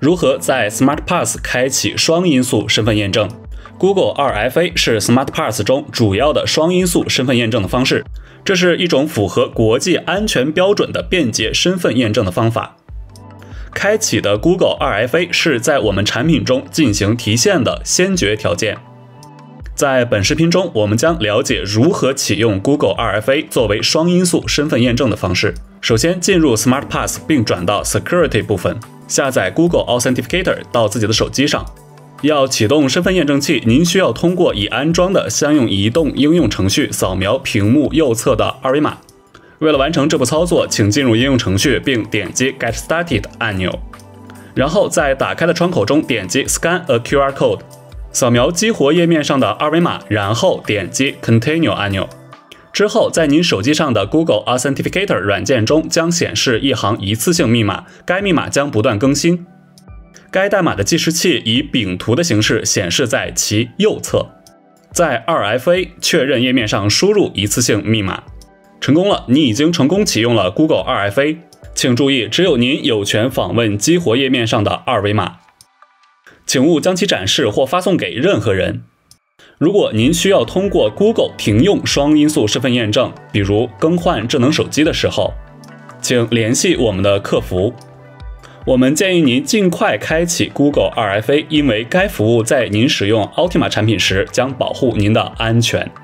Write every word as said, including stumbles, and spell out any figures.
如何在 SmartPass 开启双因素身份验证。 Google 二 F A 是 SmartPass 中主要的双因素身份验证的方式，这是一种符合国际安全标准的便捷身份验证的方法。开启的 Google 二 F A 是在我们产品中进行提现的先决条件。在本视频中，我们将了解如何启用 Google 二 F A 作为双因素身份验证的方式。首先进入 SmartPass 并转到 Security 部分，下载 Google Authenticator 到自己的手机上。要启动身份验证器，您需要通过已安装的相应移动应用程序扫描屏幕右侧的二维码。为了完成这步操作，请进入应用程序并点击 Get Started 按钮，然后在打开的窗口中点击 Scan a Q R Code， 扫描激活页面上的二维码，然后点击 Continue 按钮。之后，在您手机上的 Google Authenticator 软件中将显示一行一次性密码，该密码将不断更新。该代码的计时器以饼图的形式显示在其右侧。在 二 F A 确认页面上输入一次性密码。成功了，你已经成功启用了 Google 二 F A。请注意，只有您有权访问激活页面上的二维码，请勿将其展示或发送给任何人。如果您需要通过 Google 停用双因素身份验证，比如更换智能手机的时候，请联系我们的客服。我们建议您尽快开启 Google 二 F A， 因为该服务在您使用 Ultima 产品时将保护您的安全。